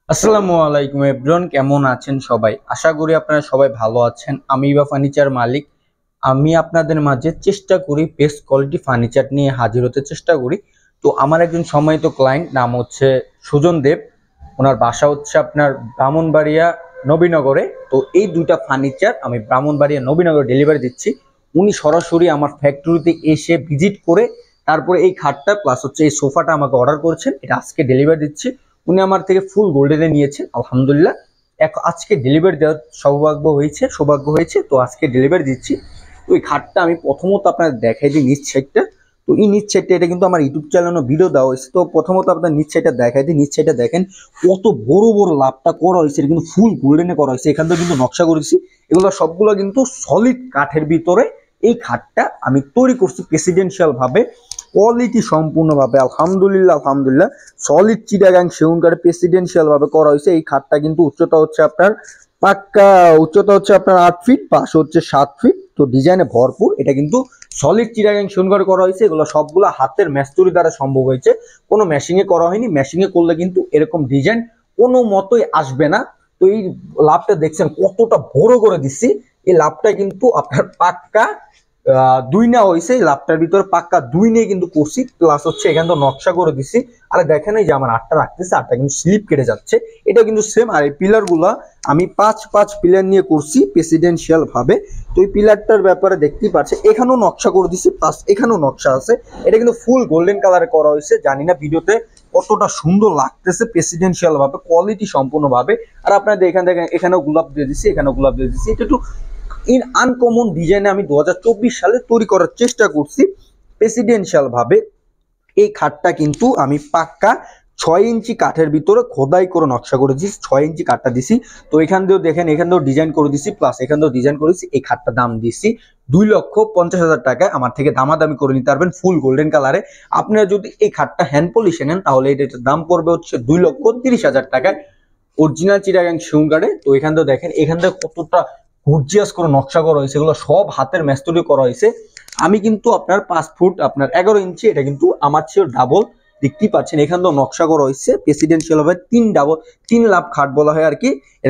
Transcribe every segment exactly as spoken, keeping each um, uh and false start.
আসসালামু আলাইকুম এভরিওয়ান, কেমন আছেন সবাই? আশা করি আপনারা সবাই ভালো আছেন। আমি ইভা ফার্নিচার মালিক। আমি আপনাদের মাঝে চেষ্টা করি বেস্ট কোয়ালিটি ফার্নিচার নিয়ে হাজির হতে চেষ্টা করি। তো আমার একজন সম্মানিত ক্লায়েন্ট, নাম হচ্ছে সুজন দেব। ওনার বাসা হচ্ছে আপনার ব্রাহ্মণবাড়িয়া নবীনগরে। তো এই দুইটা ফার্নিচার আমি ব্রাহ্মণবাড়িয়া নবীনগরে ডেলিভারি দিচ্ছি। উনি সরাসরি আমার ফ্যাক্টরিতে এসে ভিজিট করে তারপরে এই খাটটা প্লাস হচ্ছে এই সোফাটা আমাকে অর্ডার করেছেন। এটা আজকে ডেলিভারি দিচ্ছি। উনি আমার থেকে ফুল গোল্ডেনে নিয়েছেন, আলহামদুলিল্লাহ। এখন আজকে ডেলিভারি দেওয়ার সৌভাগ্য হয়েছে সৌভাগ্য হয়েছে তো আজকে ডেলিভারি দিচ্ছি। তো এই খাটটা আমি প্রথমত আপনার দেখাই দিই নিচ সাইডটা। তো এই নিচ সাইডটা এটা কিন্তু আমার ইউটিউব চ্যানেলে ভিডিও দেওয়া হয়েছে। তো প্রথমত আপনার নিচ সাইডটা দেখাই দিই। নিচ সাইডটা দেখেন কত বড় বড় লাভটা করা হয়েছে। এটা কিন্তু ফুল গোল্ডেনে করা হয়েছে। এখান থেকে কিন্তু নকশা করেছি। এগুলো সবগুলো কিন্তু সলিড কাঠের ভিতরে এই খাটটা আমি তৈরি করছি প্রেসিডেন্সিয়াল ভাবে, কোয়ালিটি সম্পূর্ণভাবে আলহামদুলিল্লাহ আলহামদুলিল্লাহ সলিড চিটাগাং সেগুন কাঠে প্রেসিডেন্সিয়াল ভাবে করা হয়েছে। এই খাটটা কিন্তু উচ্চতা হচ্ছে আপনার পাক্কা উচ্চতা হচ্ছে আপনার আট ফিট, পাশ হচ্ছে সাত ফিট। তো ডিজাইনে ভরপুর। এটা কিন্তু সলিড চিটাগাং সেগুন কাঠে করা হয়েছে। এগুলো সবগুলো হাতের মেস্তুরি দ্বারা সম্ভব হয়েছে, কোনো মেশিনে করা হয়নি। মেশিনে করলে কিন্তু এরকম ডিজাইন কোনো মতোই আসবে না। তো এই লাভটা দেখছেন কতটা বড় করে দিচ্ছি। এই লাভটা কিন্তু আপনার পাক্কা দুই নেওয়া হয়েছে। লাভটার ভিতরে পাক্কা দুই নিয়ে কিন্তু করছি, প্লাস হচ্ছে এখানে তো নকশা করে দিচ্ছি। আর দেখেন এই যে আমার আটটা রাখতেছে, আটটা কিন্তু স্লিপ কেটে যাচ্ছে। এটা কিন্তু সেম। আর এই পিলার গুলা আমি পাঁচ পাঁচ পিলার নিয়ে করছি প্রেসিডেন্সিয়াল ভাবে। তো এই পিলারটার ব্যাপারে দেখতেই পাচ্ছে এখানেও নকশা করে দিচ্ছি, প্লাস এখানেও নকশা আছে। এটা কিন্তু ফুল গোল্ডেন কালারে করা হয়েছে। জানি না ভিডিওতে কতটা সুন্দর লাগতেছে প্রেসিডেন্সিয়াল ভাবে, কোয়ালিটি সম্পূর্ণ ভাবে। আর আপনাদের এখান থেকে এখানেও গোলাপ দিয়ে দিচ্ছি, এখানেও গোলাপ দিয়ে দিচ্ছি। এটা একটু ইন আনকমন ডিজাইনে আমি দু হাজার চব্বিশ সালে তৈরি করার চেষ্টা করছি প্রেসিডেন্সিয়াল ভাবে। এই খাটটা কিন্তু আমি পাক্কা ছয় ইঞ্চি কাঠের ভিতরে খোদাই করে নকশা করেছি, ছয় ইঞ্চি কাঠটা দিছি। তো এখান দিয়েও দেখেন, এখান দিয়েও ডিজাইন করে দিছি, প্লাস এখান দিয়েও ডিজাইন করেছি। এই খাটটা দাম দিচ্ছি দুই লক্ষ পঞ্চাশ হাজার টাকায়। আমার থেকে দামাদামি করে নিতে পারবেন ফুল গোল্ডেন কালারে। আপনারা যদি এই খাটটা হ্যান্ড পলিশে নেন তাহলে এটার দাম পড়বে হচ্ছে দুই লক্ষ তিরিশ হাজার টাকায়, অরিজিনাল চিটাগাং সেগুন কাঠে। তো এখান থেকে দেখেন এখান থেকে কতটা গর্জিয়াস করে নকশা করা হয়েছে। এগুলো সব হাতের মেস্তুরি করা হয়েছে। আমি কিন্তু আপনার পাঁচ ফুট আপনার এগারো ইঞ্চি, এটা কিন্তু আমার চেয়ে ডাবল। দেখতেই পাচ্ছেন এখান থেকে নকশা করা হয়েছে প্রেসিডেন্সিয়াল ভাবে। তিন ডাবল তিন লাভ খাট বলা হয় আর কি।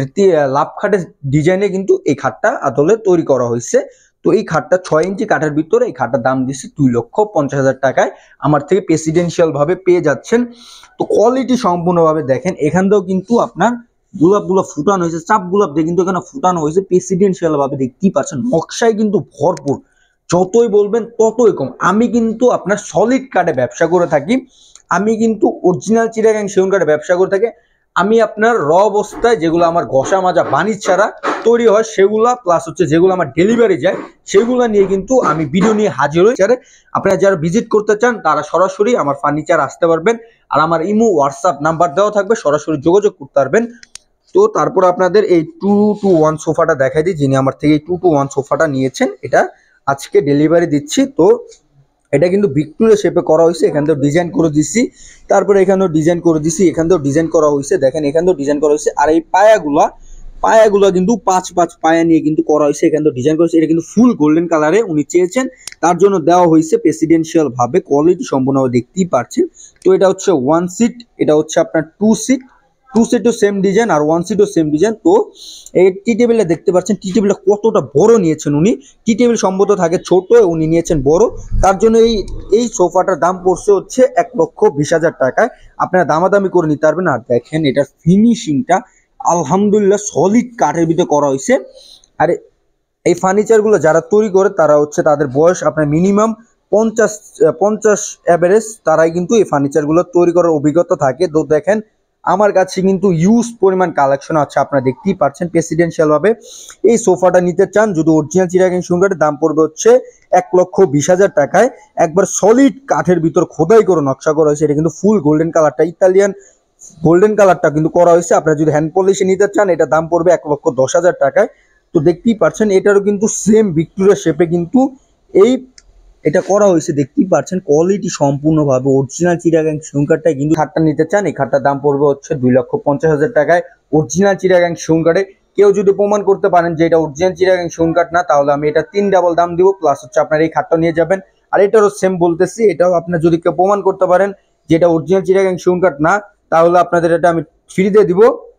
লাভ খাটের ডিজাইনে কিন্তু এই খাটটা আদলে তৈরি করা হয়েছে। তো এই খাটটা ছয় ইঞ্চি কাঠের ভিতরে এই খাটটার দাম দিচ্ছি দুই লক্ষ পঞ্চাশ হাজার টাকায়। আমার থেকে প্রেসিডেন্সিয়াল ভাবে পেয়ে যাচ্ছেন। তো কোয়ালিটি সম্পূর্ণভাবে দেখেন, এখান থেকেও কিন্তু আপনার গোলাপ গোলাপ ফুটানো হয়েছে, চাপ গোলাপ দিয়ে কিন্তু এখানে ফুটানো হয়েছে প্রেসিডেন্সিয়াল ভাবে। দেখতেই পাচ্ছেন নকশায় কিন্তু ভরপুর। যতই বলবেন ততই কম। আমি কিন্তু আপনার সলিড কাঠে ব্যবসা করে থাকি। আমি কিন্তু অরিজিনাল চিটাগাং সেগুন কাঠে ব্যবসা করে থাকি। আমি আপনার র অবস্থায় যেগুলো আমার ঘষা মাজা বানিজ ছাড়া তৈরি হয় সেগুলা, প্লাস হচ্ছে যেগুলো আমার ডেলিভারি যায় সেগুলো নিয়ে কিন্তু আমি ভিডিও নিয়ে হাজির হই। আপনারা যারা ভিজিট করতে চান তারা সরাসরি আমার ফার্নিচার আসতে পারবেন। আর আমার ইমো হোয়াটসঅ্যাপ নাম্বার দেওয়া থাকবে, সরাসরি যোগাযোগ করতে পারবেন। তো তারপর আপনাদের এই টু টু ওয়ান সোফাটা দেখাই দিই, যিনি আমার থেকে এই টু টু ওয়ান সোফাটা নিয়েছেন। এটা আজকে ডেলিভারি দিচ্ছি। তো এটা কিন্তু ভিক্টোরিয়া শেপে করা হয়েছে। এখান থেকেও ডিজাইন করে দিচ্ছি, তারপরে এখানেও ডিজাইন করে দিচ্ছি, এখান থেকেও ডিজাইন করা হয়েছে। দেখেন এখান থেকেও ডিজাইন করা হয়েছে। আর এই পায়াগুলা পায়াগুলো কিন্তু পাঁচ পাঁচ পায়া নিয়ে কিন্তু করা হয়েছে। এখান থেকে ডিজাইন করেছে। এটা কিন্তু ফুল গোল্ডেন কালারে উনি চেয়েছেন, তার জন্য দেওয়া হয়েছে প্রেসিডেন্সিয়াল ভাবে। কোয়ালিটি সম্পূর্ণ দেখতেই পাচ্ছেন। তো এটা হচ্ছে ওয়ান সিট, এটা হচ্ছে আপনার টু সিট। টু সিটও সেম ডিজাইন আর ওয়ান সিটও সেম ডিজাইন। তো এই টি টেবিলটা দেখতে পাচ্ছেন, টি টেবিলটা কতটা বড় নিয়েছেন উনি। টি টেবিল সম্ভবত থাকে ছোট, উনি নিয়েছেন বড়। তার জন্য এই এই সোফাটার দাম পড়ছে হচ্ছে এক লক্ষ বিশ হাজার টাকায়। আপনারা দামাদামি করে নিতে পারবেন। আর দেখেন এটার ফিনিশিংটা আলহামদুলিল্লাহ সলিড কাঠের ভিতরে করা হয়েছে। আর এই ফার্নিচারগুলো যারা তৈরি করে তারা হচ্ছে তাদের বয়স আপনার মিনিমাম পঞ্চাশ পঞ্চাশ অ্যাভারেজ, তারাই কিন্তু এই ফার্নিচারগুলো তৈরি করার অভিজ্ঞতা থাকে। তো দেখেন আমার কাছে কিন্তু ইউজ পরিমাণ কালেকশন আছে, আপনারা দেখতেই পাচ্ছেন প্রেসিডেন্সিয়াল ভাবে। এই সোফাটা নিতে চান যদি অরিজিনাল চিটাগাং সেগুন কাঠের, দাম পড়বে হচ্ছে এক লক্ষ বিশ হাজার টাকায়। একবার সলিড কাঠের ভিতর খোদাই করে নকশা করা হয়েছে। এটা কিন্তু ফুল গোল্ডেন কালারটা, ইতালিয়ান গোল্ডেন কালারটা কিন্তু করা হয়েছে। আপনারা যদি হ্যান্ড পলিশে নিতে চান এটা দাম পড়বে এক লক্ষ দশ হাজার টাকায়। তো দেখতেই পাচ্ছেন এটারও কিন্তু সেম ভিক্টোরিয়া শেপে কিন্তু এই এটা করা হয়েছে। দেখতেই পাচ্ছেন কোয়ালিটি সম্পূর্ণভাবে অরিজিনাল চিটাগাং সেগুন কাঠটাই কিন্তু। খাটটা নিতে চান এই খাটটার দাম পড়বে হচ্ছে দুই লক্ষ পঞ্চাশ হাজার টাকায় অরিজিনাল চিটাগাং সেগুন কাঠে। কেউ যদি প্রমাণ করতে পারেন যে এটা অরিজিনাল চিটাগাং সেগুন কাঠ না, তাহলে আমি এটা তিন ডাবল দাম দিব, প্লাস হচ্ছে আপনার এই খাটটা নিয়ে যাবেন। আর এটারও সেম বলতেছি, এটাও আপনার যদি কেউ প্রমাণ করতে পারেন যে এটা অরিজিনাল চিটাগাং সেগুন কাঠ না, তাহলে আপনাদের এটা আমি ফ্রিতে দিব।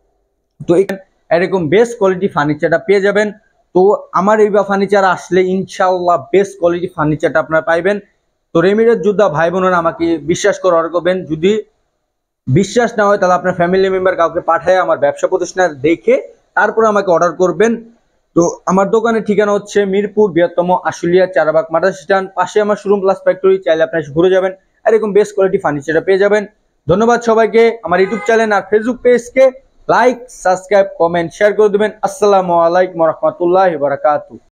তো এরকম বেস্ট কোয়ালিটি ফার্নিচারটা পেয়ে যাবেন। তো আমার এই বা ফার্নিচার আসলে ইনশাআল্লাহ বেস্ট কোয়ালিটি ফার্নিচারটা আপনারা পাইবেন। তো রেমিটেড যোদ্ধা ভাই বোনেরা আমাকে বিশ্বাস করে অর্ডার করবেন। যদি বিশ্বাস না হয় তাহলে আপনার ফ্যামিলি মেম্বার কাউকে পাঠায় আমার ব্যবসা প্রতিষ্ঠান দেখে তারপরে আমাকে অর্ডার করবেন। তো আমার দোকানের ঠিকানা হচ্ছে মিরপুর বৃহত্তম আশুলিয়া চারাবাগ মার্কেট স্ট্যান্ড, পাশে আমার শোরুম প্লাস ফ্যাক্টরি, চাইলে আপনি এসে ঘুরে যাবেন, এরকম বেস্ট কোয়ালিটি ফার্নিচারটা পেয়ে যাবেন। ধন্যবাদ সবাইকে। আমার ইউটিউব চ্যানেল আর ফেসবুক পেজকে লাইক, সাবস্ক্রাইব, কমেন্ট, শেয়ার করে দেবেন। আসসালামু আলাইকুম ওয়া রাহমাতুল্লাহি ওয়া বারাকাতুহু।